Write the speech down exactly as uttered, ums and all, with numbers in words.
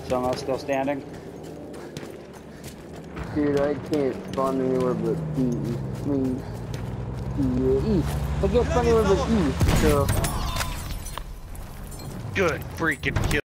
Someone else still standing? Dude, I can't spawn anywhere but E. I mean, E. E. I can't spawn anywhere but E, so... Good freaking kill.